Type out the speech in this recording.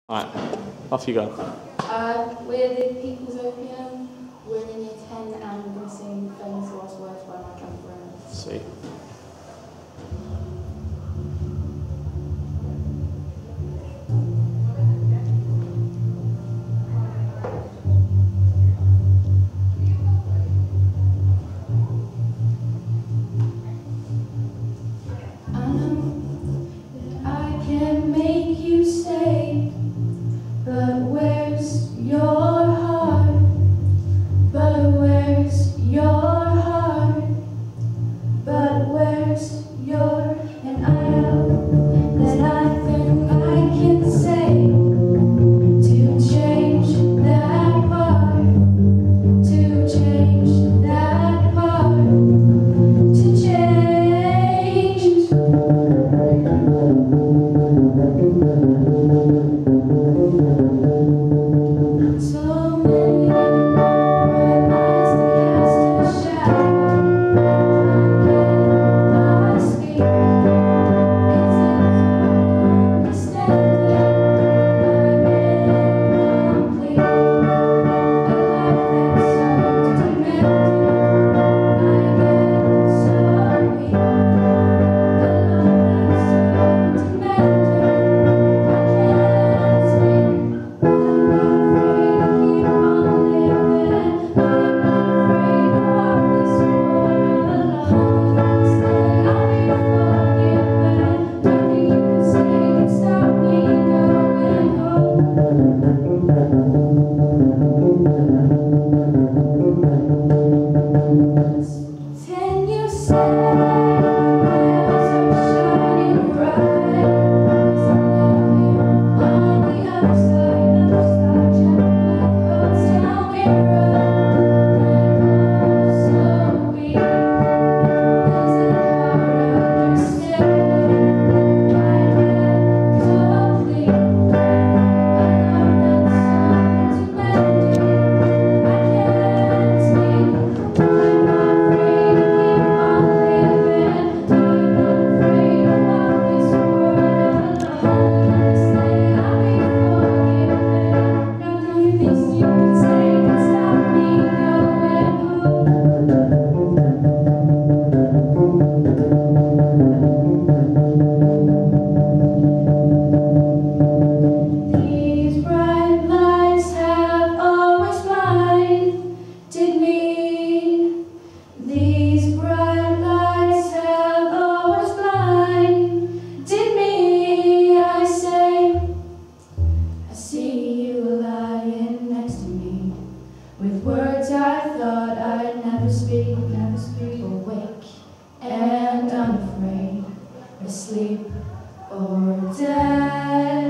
Alright, off you go. We're the People's Opium. We're in year 10 and we're going to sing Famous Last Words by my grandparents. Sweet. I can make you stay, but where's your heart? But where's your heart? But where's your? And I know that nothing I can say to change that part, to change that part, to change. So many bright eyes cast a shadow. I can't speak. It's understanding. I'm incomplete. A life that's so demanding. I get so weak. A love that's so demanding. Can you say my eyes are shining bright? On the other side, like hotel mirror, and so weak. Does it hard understanding? I get complete. A love that's so demanding. I can't speak. I'm afraid to keep on living. I'm afraid of what this world alone. Say I'll be forgiven. Nothing things you can say can stop me going home. These bright lights have always blinded me. These bright lights have always blinded me. I say, I see you lying next to me, with words I thought I'd never speak, awake and unafraid, asleep or dead.